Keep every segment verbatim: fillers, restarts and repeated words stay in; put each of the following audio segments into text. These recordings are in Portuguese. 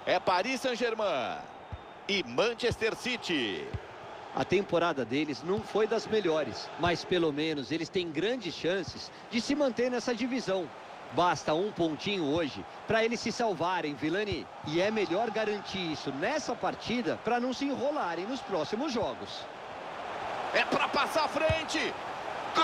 É Paris Saint-Germain e Manchester City. A temporada deles não foi das melhores, mas pelo menos eles têm grandes chances de se manter nessa divisão. Basta um pontinho hoje para eles se salvarem, Vilani. E é melhor garantir isso nessa partida para não se enrolarem nos próximos jogos. É para passar à frente. Gol!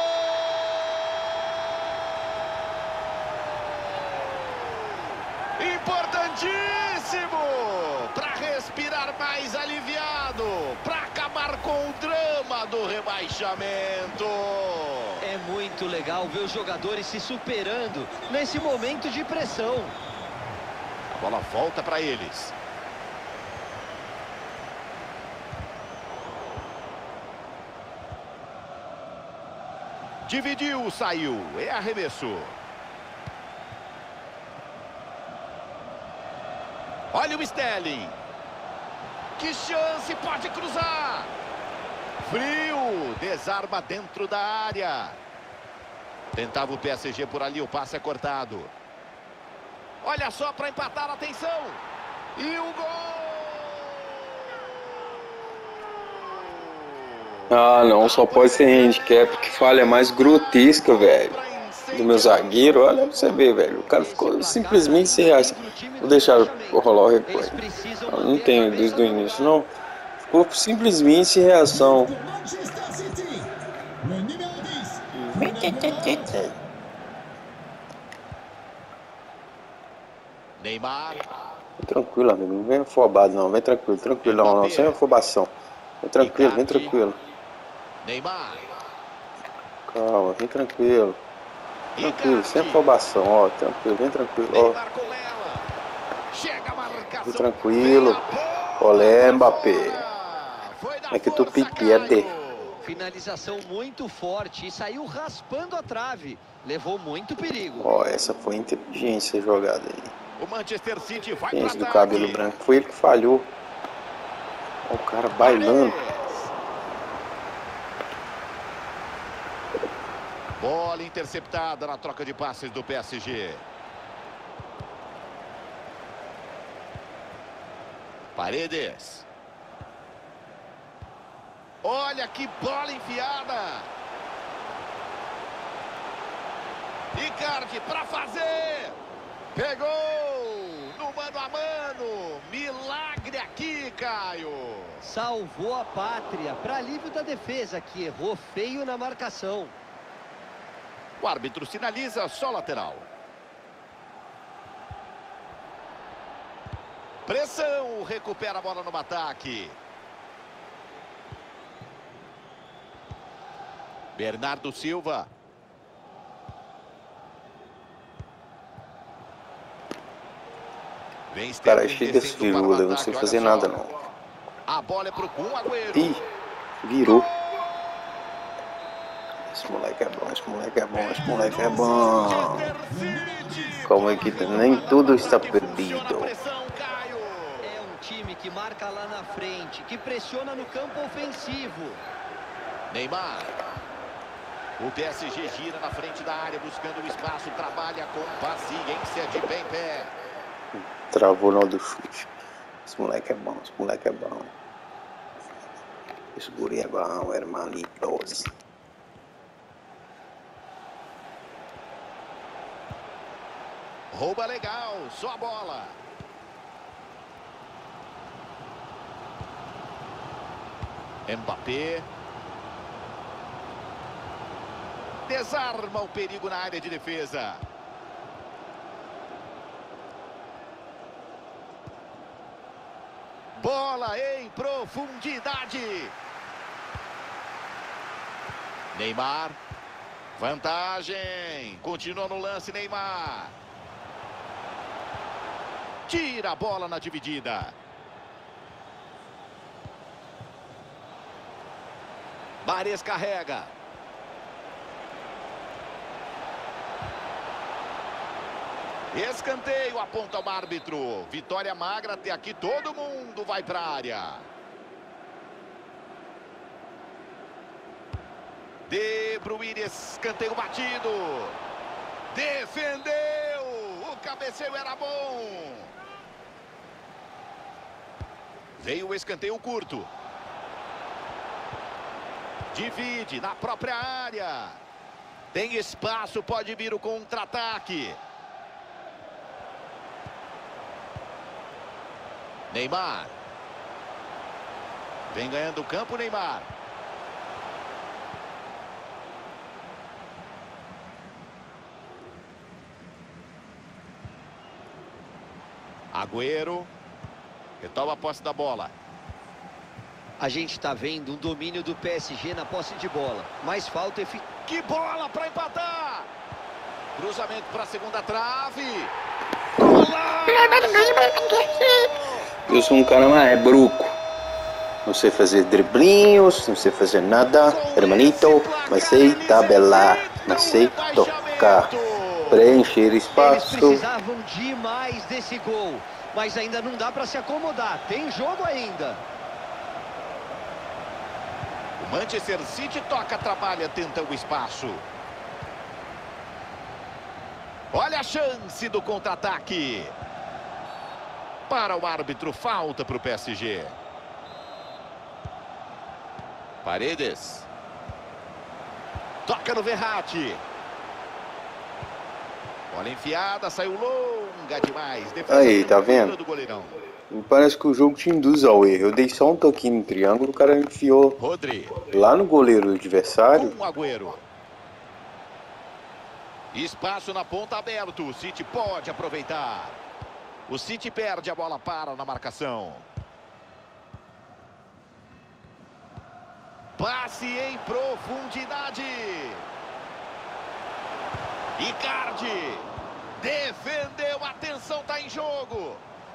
Importantíssimo! Para respirar mais aliviado, para acabar com o drama do rebaixamento. É muito legal ver os jogadores se superando nesse momento de pressão. A bola volta para eles. Dividiu, saiu. É arremesso. Olha o Sterling. Que chance, pode cruzar. Frio, desarma dentro da área. Tentava o P S G por ali, o passe é cortado. Olha só para empatar, atenção. E o gol! Ah, não, só pode ser handicap, que falha mais grotesca, velho, do meu zagueiro. Olha pra você ver, velho, o cara ficou simplesmente sem reação. Vou deixar rolar o replay. Eu não tenho desde o início, não. Ficou simplesmente sem reação. Neymar. Tranquilo, amigo, não vem afobado não, vem tranquilo, tranquilo, não, não, sem afobação. Vem tranquilo, vem tranquilo. Neymar. Calma, vem tranquilo. Tranquilo, sem afobação, ó, tranquilo, vem tranquilo, ó. Vem tranquilo. Olé, Mbappé. É que tu pierde. Finalização muito forte e saiu raspando a trave. Levou muito perigo. Ó, essa foi inteligência jogada aí. O Manchester City vai Gente do cabelo branco, foi ele que falhou. Ó, o cara bailando. Bola interceptada na troca de passes do P S G. Paredes. Olha que bola enfiada. Icardi para fazer. Pegou no mano a mano. Milagre aqui, Caio. Salvou a pátria para alívio da defesa, que errou feio na marcação. O árbitro sinaliza só lateral. Pressão, recupera a bola no ataque. Bernardo Silva. Vem cara, chega esse firula, não sei fazer nada não. A bola é pro Kun Agüero. Ih, virou. Esse moleque é bom, esse moleque é bom, esse moleque é bom. Como é que nem tudo está perdido. É um time que marca lá na frente, que pressiona no campo ofensivo. Neymar. O P S G gira na frente da área, buscando o espaço, trabalha com paciência de bem pé. Travou no do chute. Esse moleque é bom, esse moleque é bom. Esse guri é bom, hermanitos. Rouba legal, só a bola. Mbappé. Desarma o perigo na área de defesa. Bola em profundidade. Neymar. Vantagem. Continua no lance, Neymar. Tira a bola na dividida. Mares carrega. Escanteio, aponta o árbitro. Vitória magra, até aqui todo mundo vai para a área. De Bruyne, escanteio batido. Defendeu. O cabeceio era bom. Veio o escanteio curto. Divide na própria área. Tem espaço, pode vir o contra-ataque. Neymar. Vem ganhando o campo, Neymar. Agüero. Retoma a posse da bola. A gente está vendo um domínio do P S G na posse de bola. Mas falta efic... Que bola para empatar! Cruzamento para a segunda trave. Eu sou um cara mais bruco. Não sei fazer driblinhos, não sei fazer nada, hermanito, mas sei tabelar, mas sei tocar, preencher espaço. Eles precisavam demais desse gol, mas ainda não dá para se acomodar. Tem jogo ainda. O Manchester City toca, trabalha, tenta o espaço. Olha a chance do contra-ataque. Para o árbitro, falta para o P S G. Paredes. Toca no Verratti. Bola enfiada, saiu longa demais. Defesa aí, tá vendo? Do goleirão. Parece que o jogo te induz ao erro. Eu dei só um toquinho no triângulo, o cara enfiou Rodri. Lá no goleiro do adversário. Um Agüero. Espaço na ponta aberto. O City pode aproveitar. O City perde a bola, para na marcação. Passe em profundidade. Icardi. Defendeu. Atenção, tá em jogo.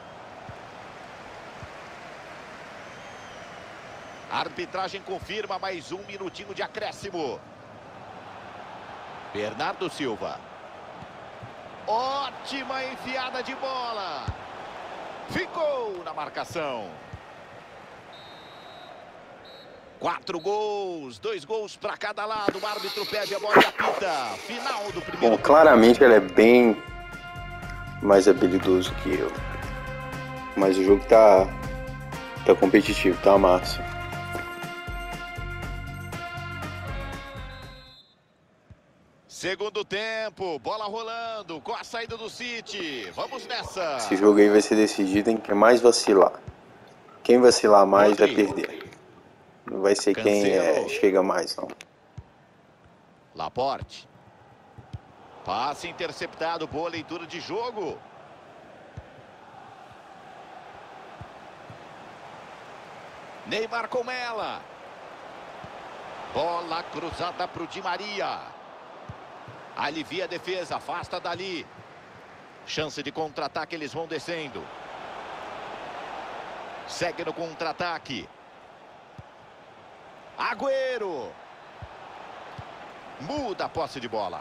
A arbitragem confirma mais um minutinho de acréscimo. Bernardo Silva. Ótima enfiada de bola. Ficou na marcação. Quatro gols, dois gols para cada lado. O árbitro pede a bola e apita. Final do primeiro. Bom, claramente ele é bem mais habilidoso que eu. Mas o jogo tá, tá competitivo, tá massa. Segundo tempo, bola rolando com a saída do City. Vamos nessa. Esse jogo aí vai ser decidido em quem mais vacilar. Quem vacilar mais vai perder. Não vai ser quem é, chega mais, não. Laporte. Passe interceptado, boa leitura de jogo. Neymar com ela. Bola cruzada para o Di Maria. Alivia a defesa, afasta dali. Chance de contra-ataque, eles vão descendo. Segue no contra-ataque. Agüero. Muda a posse de bola.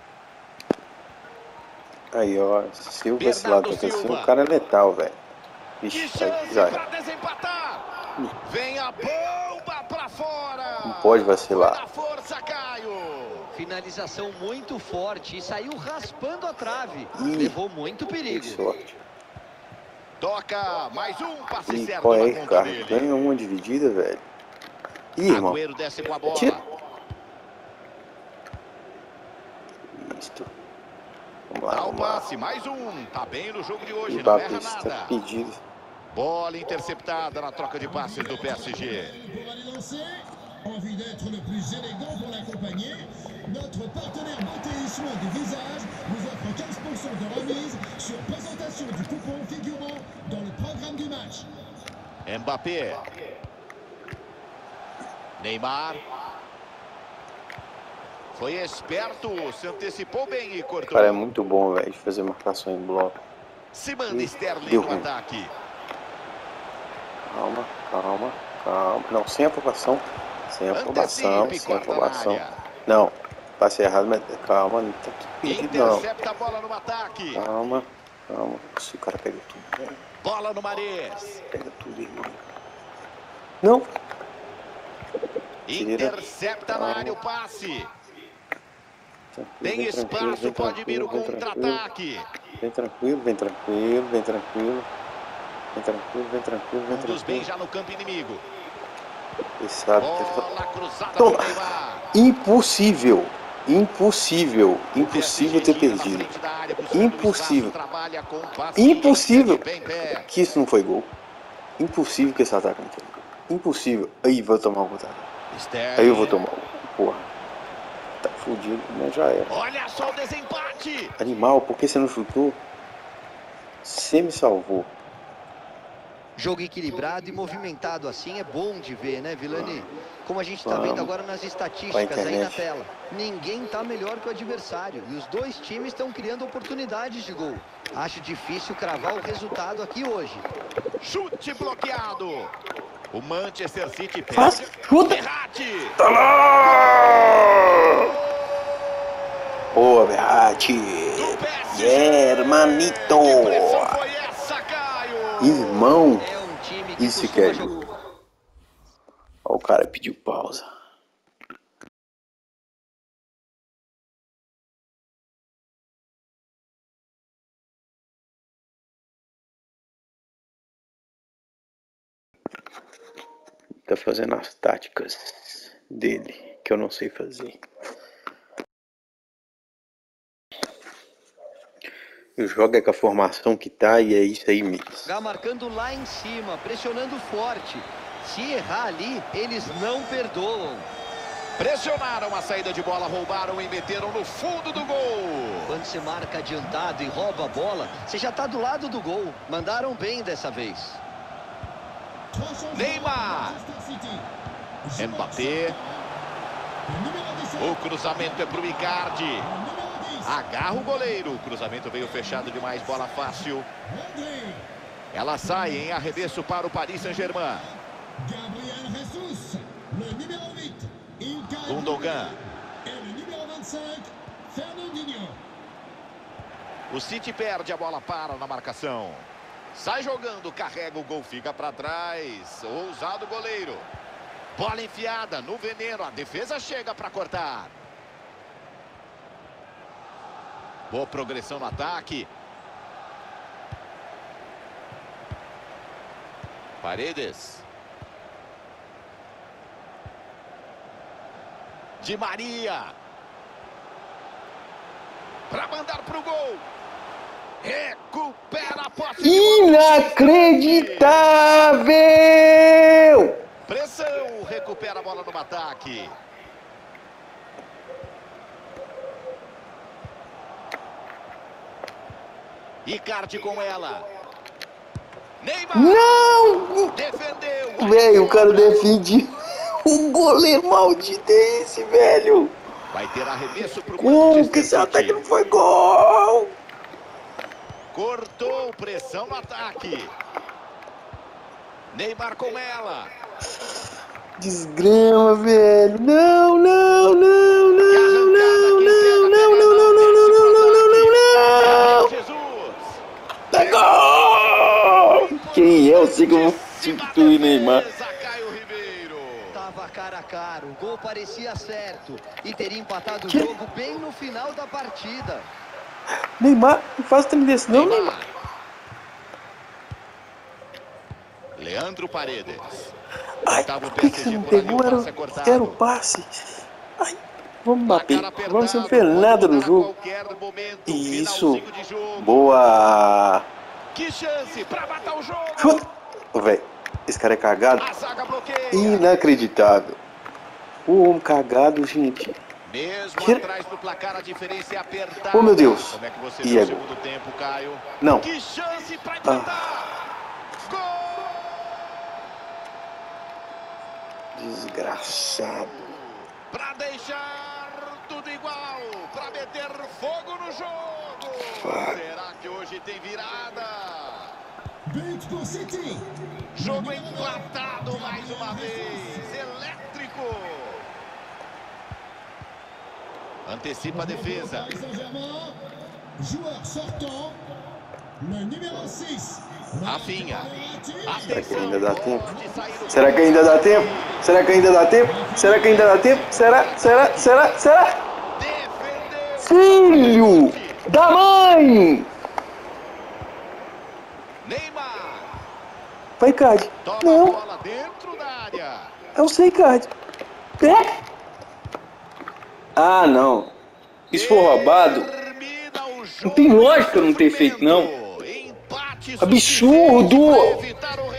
Aí, ó, se o vacilar tanto assim, o cara é letal, velho. Vixe, já para desempatar. Vem a bomba para fora. Não pode vacilar. Na força, Caio. Finalização muito forte e saiu raspando a trave. Ih, levou muito perigo. Que sorte. Toca mais um passe Ih, certo. qual é, cara? Ganha uma dividida, velho. Ih, irmão. Agüero desce com a bola. Tira. Isto. Vamos lá, Dá o vamos lá. passe, mais um. Tá bem no jogo de hoje, O não erra Batista nada. pedido. Bola interceptada na troca de passes do P S G. Envie d'être le plus élégant pour l'accompagner. Notre partenaire beauté et soins du visage vous offre quinze pour cent de remise sur présentation du coupon figurant dans le programme du match. Mbappé. Neymar. Foi esperto, se antecipou bem e cortou. O cara é muito bom, velho, de fazer marcação em bloco. Se manda Sterling Deu no ruim. ataque. Calma, calma, calma. Não, sem aprovação. Sem aprovação, Antecipe, sem corta na aprovação. área. Não, passe errado, mas calma, não tá tudo perdido, não. Intercepta a bola no ataque. Calma, calma. Esse cara pega tudo, velho. Bola no Mares. Pega tudo, irmão. Não. Tira. Intercepta na área o passe. Tem Vem espaço, tranquilo, vem pode vir o tranquilo, vem contra-ataque. Vem tranquilo, vem tranquilo, vem tranquilo. Vem tranquilo, vem tranquilo, vem Conduz bem tranquilo. já no campo inimigo. Ele sabe que ele Bola cruzada Toma. pro Neymar. Impossível. Impossível. Impossível ter perdido. Impossível. Impossível que isso não foi gol. Impossível que esse ataque não foi gol. Impossível. Aí vou tomar um contra. Aí eu vou tomar um. Porra. Tá fudido, mas já era. Olha só o desempate. Animal, por que você não chutou? Você me salvou. Jogo equilibrado e movimentado assim é bom de ver, né, Vilani? Como a gente está vendo agora nas estatísticas aí na tela. Ninguém está melhor que o adversário. E os dois times estão criando oportunidades de gol. Acho difícil cravar o resultado aqui hoje. Chute bloqueado. O Manchester City perde. Faz, chuta. Verratti. Tá lá! Boa, Verratti. Yeah, hermanito. Que pressão foi essa, Caio? Irmão. É um time que Isso que é costuma jogo. Ó, o cara pediu pausa. Tá fazendo as táticas dele, que eu não sei fazer. Eu jogo é com a formação que tá e é isso aí mesmo. Jogar marcando lá em cima, pressionando forte. Se errar ali, eles não perdoam. Pressionaram a saída de bola, roubaram e meteram no fundo do gol. Quando você marca adiantado e rouba a bola, você já tá do lado do gol. Mandaram bem dessa vez. Neymar. Mbappé. O cruzamento é pro Icardi. Agarra o goleiro. O cruzamento veio fechado demais. Bola fácil. Ela sai em arremesso para o Paris Saint-Germain. Gundogan. O City perde, a bola para na marcação. Sai jogando, carrega o gol, fica para trás. Ousado goleiro. Bola enfiada no veneno. A defesa chega para cortar. Boa progressão no ataque. Paredes. Di Maria. Para mandar pro gol. Recupera a posse. Inacreditável! Pressão, recupera a bola no ataque. Icardi com ela. Neymar. Não! Defendeu. Velho, o cara defende. Um goleiro maldito é esse, velho? Vai ter arremesso pro Como que esse ataque não foi gol? Cortou, pressão no ataque. Neymar com ela. Desgrama, velho. Não, não, não, não, não, não, não, não, não, não, não, não, não, não, não. Jesus. Tá gol! Quem é? Eu sei que eu vou substituir Neymar. Tava cara a cara, o gol parecia certo e teria empatado o jogo bem no final da partida. Neymar, não faz trem desse não, Neymar. Leandro Paredes. Ai, por que, que você não pegou? Era, era o passe. Ai, vamos bater. Vamos não fez nada no jogo. Isso. Boa. Que chance pra matar o jogo. Chuta. Ô, velho, esse cara é cagado. Inacreditável. O homem cagado, gente. Mesmo que... atrás do placar, a diferença é apertada. Oh, meu Deus. Como é que você e viu é o segundo tempo, Caio? Não. Que chance pra empatar. Ah. Gol! Desgraçado. Pra deixar tudo igual, pra meter fogo no jogo. Fuck. Será que hoje tem virada? Jogo empatado mais uma vez. Elétrico. Antecipa a defesa. Rafinha. Será que ainda dá tempo? Será que ainda dá tempo? Será que ainda dá tempo? Será que ainda dá tempo? Será? Será? Será? Será? Filho da mãe! Neymar. Vai, Icardi. Toma Não. a bola dentro da área. É o seu, Icardi. É. Ah, não. Isso foi roubado. Não tem lógica não ter feito, não. Absurdo!